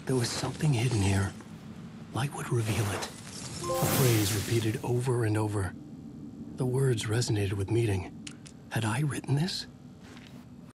There was something hidden here. Light would reveal it. A phrase repeated over and over. The words resonated with meaning. Had I written this?